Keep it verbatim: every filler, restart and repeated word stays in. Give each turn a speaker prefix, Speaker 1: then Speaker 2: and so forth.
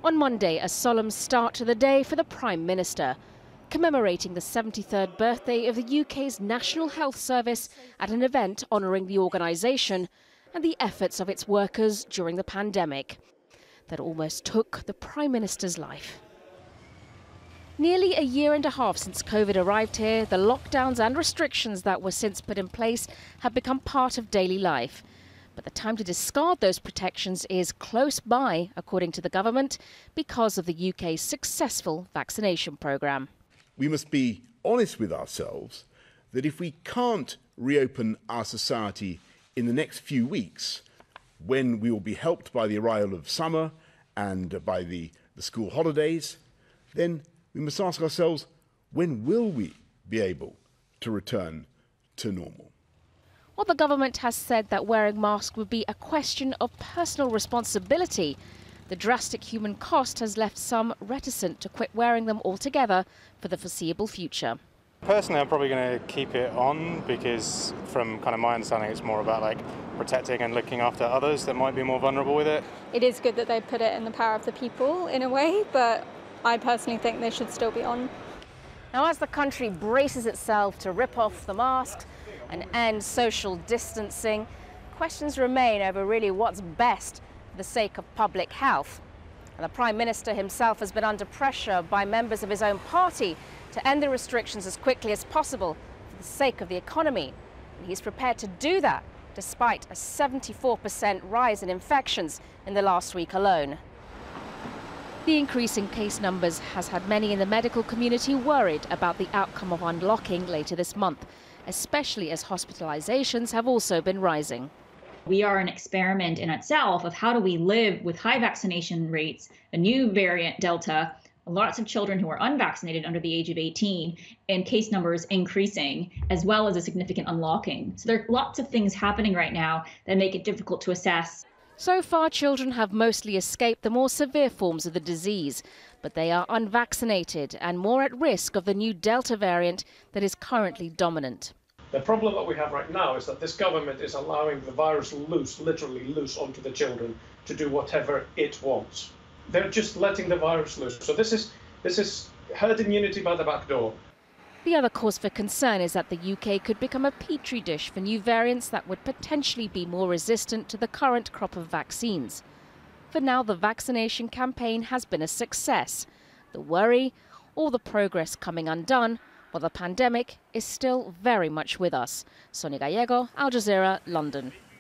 Speaker 1: On Monday, a solemn start to the day for the Prime Minister, commemorating the seventy-third birthday of the U K's National Health Service at an event honouring the organisation and the efforts of its workers during the pandemic that almost took the Prime Minister's life. Nearly a year and a half since COVID arrived here, the lockdowns and restrictions that were since put in place have become part of daily life. But the time to discard those protections is close by, according to the government, because of the U K's successful vaccination programme.
Speaker 2: We must be honest with ourselves that if we can't reopen our society in the next few weeks, when we will be helped by the arrival of summer and by the, the school holidays, then we must ask ourselves, when will we be able to return to normal?
Speaker 1: Well, the government has said that wearing masks would be a question of personal responsibility. The drastic human cost has left some reticent to quit wearing them altogether for the foreseeable future.
Speaker 3: Personally, I'm probably going to keep it on because from kind of my understanding, it's more about like protecting and looking after others that might be more vulnerable with it.
Speaker 4: It is good that they put it in the power of the people in a way, but I personally think they should still be on.
Speaker 1: Now, as the country braces itself to rip off the masks and end social distancing, questions remain over really what's best for the sake of public health. And the Prime Minister himself has been under pressure by members of his own party to end the restrictions as quickly as possible for the sake of the economy. And he's prepared to do that despite a seventy-four percent rise in infections in the last week alone. The increase in case numbers has had many in the medical community worried about the outcome of unlocking later this month, especially as hospitalizations have also been rising.
Speaker 5: We are an experiment in itself of how do we live with high vaccination rates, a new variant Delta, lots of children who are unvaccinated under the age of eighteen, and case numbers increasing, as well as a significant unlocking. So there are lots of things happening right now that make it difficult to assess.
Speaker 1: So far, children have mostly escaped the more severe forms of the disease, but they are unvaccinated and more at risk of the new Delta variant that is currently dominant.
Speaker 6: The problem that we have right now is that this government is allowing the virus loose, literally loose onto the children to do whatever it wants. They're just letting the virus loose. So this is, this is herd immunity by the back door.
Speaker 1: The other cause for concern is that the U K could become a petri dish for new variants that would potentially be more resistant to the current crop of vaccines. For now, the vaccination campaign has been a success. The worry, all the progress coming undone, while the pandemic is still very much with us. Sonia Gallego, Al Jazeera, London.